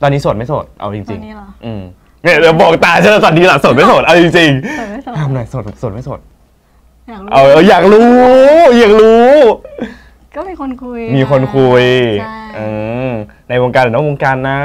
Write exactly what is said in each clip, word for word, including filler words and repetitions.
ตอนนี้โสดไม่โสดเอาจริงๆตอนนี้เหรออืมเนี่ยเดี๋ยวบอกตาเชื่อตอนนี้หล่ะโสดไม่โสดเอาจริงโสดไม่โสดๆทำหน่อยโสดโสดไม่โสดอยากรู้เอาอยากรู้อยากรู้ก็มีคนคุยมีคนคุยใช่ในวงการหรือนอกวงการนะ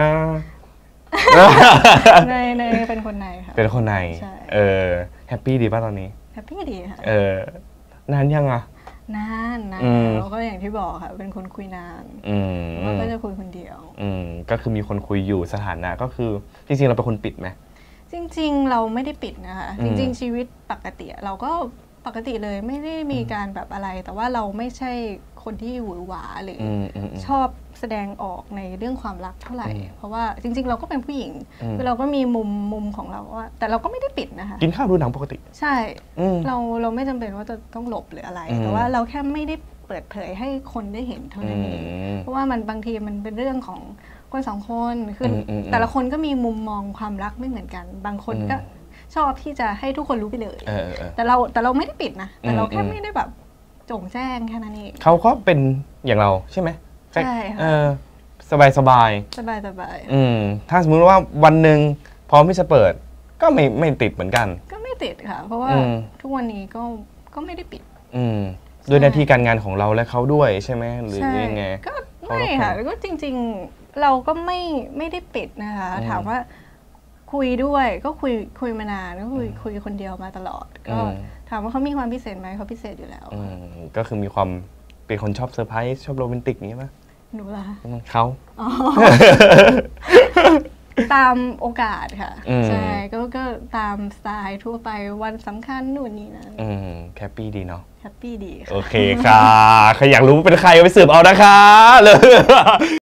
ในในเป็นคนในค่ะเป็นคนในเออแฮปปี้ดีป่ะตอนนี้แฮปปี้ดีค่ะเออนานยังอ่ะนานนะเราก็อย่างที่บอกค่ะเป็นคนคุยนานเราก็จะคุยคนเดียวอืมก็คือมีคนคุยอยู่สถานะก็คือจริงๆเราเป็นคนปิดไหมจริงๆเราไม่ได้ปิดนะคะจริงๆชีวิตปกติเราก็ปกติเลยไม่ได้มีการแบบอะไรแต่ว่าเราไม่ใช่คนที่หวือหวาหรือชอบแสดงออกในเรื่องความรักเท่าไหร่เพราะว่าจริงๆเราก็เป็นผู้หญิงคือเราก็มีมุมมุมของเราว่าแต่เราก็ไม่ได้ปิดนะคะกินข้าวดูหนังปกติใช่เราเราไม่จำเป็นว่าจะต้องหลบหรืออะไรแต่ว่าเราแค่ไม่ได้เปิดเผยให้คนได้เห็นเท่านั้นเองเพราะว่ามันบางทีมันเป็นเรื่องของคนสองคนคือแต่ละคนก็มีมุมมองความรักไม่เหมือนกันบางคนก็ชอบที่จะให้ทุกคนรู้ไปเลยแต่เราแต่เราไม่ได้ปิดนะแต่เราแค่ไม่ได้แบบโจ่งแจ้งแค่นั้นเองเขาก็เป็นอย่างเราใช่ไหมใช่ค่ะสบายสบายสบายสบายอืมถ้าสมมติว่าวันหนึ่งพร้อมที่จะเปิดก็ไม่ไม่ติดเหมือนกันก็ไม่ติดค่ะเพราะว่าทุกวันนี้ก็ก็ไม่ได้ปิดอืมด้วยหน้าที่การงานของเราและเขาด้วยใช่ไหมหรือยังไงก็ไม่ค่ะก็จริงๆเราก็ไม่ไม่ได้ปิดนะคะถามว่าคุยด้วยก็คุยคุยมานานก็คุยคุยคนเดียวมาตลอดก็ถามว่าเขามีความพิเศษไหมเขาพิเศษอยู่แล้วก็คือมีความเป็นคนชอบเซอร์ไพรส์ชอบโรแมนติกนี้ไหมหนูล่ะเขาตามโอกาสค่ะใช่ก็ก็ตามสไตล์ทั่วไปวันสำคัญนู่นนี่นั่นแฮปปี้ดีเนาะแฮปปี้ดีโอเคค่ะใครอยากรู้เป็นใครไปสืบเอานะคะเลย